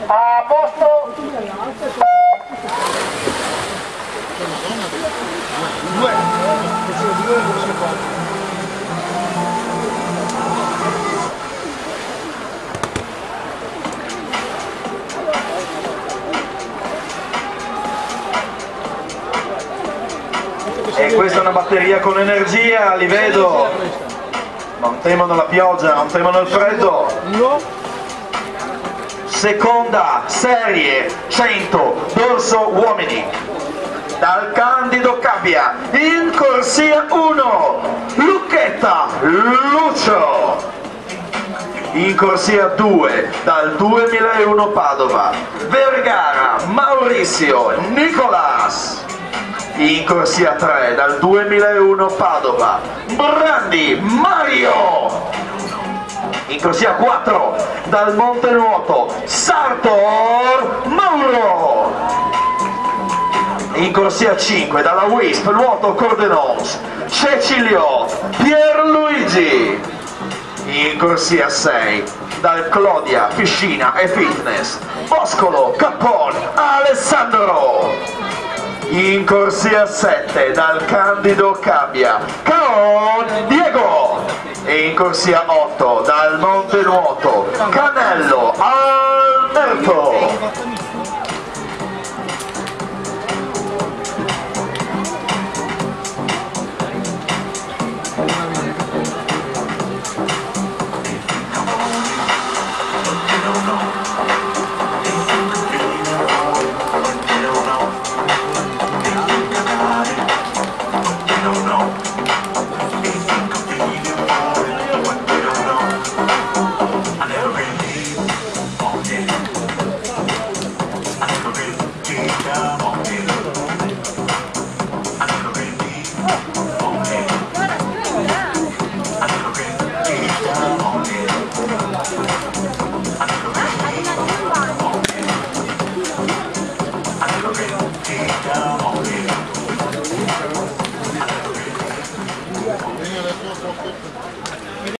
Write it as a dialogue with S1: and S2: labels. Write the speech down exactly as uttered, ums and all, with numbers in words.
S1: A posto.
S2: E questa è una batteria con energia, li vedo. Non temono la pioggia, non temono il freddo. Seconda serie cento dorso uomini. Dal Candido Cabbia in corsia uno Lucchetta Lucio. In corsia due dal duemilauno Padova Vergara Maurizio Nicolas. In corsia tre dal duemilauno Padova Brandi Mario. In corsia quattro dal Montenuoto Sartor Mauro. In corsia cinque dalla Wisp Nuoto Cordenons Cecilio Pierluigi. In corsia sei dal Clodia Piscina e Fitness Boscolo Capon Alessandro. In corsia sette dal Candido Cabbia Caon Diego. E in corsia otto dal Montenuoto Canello Alberto.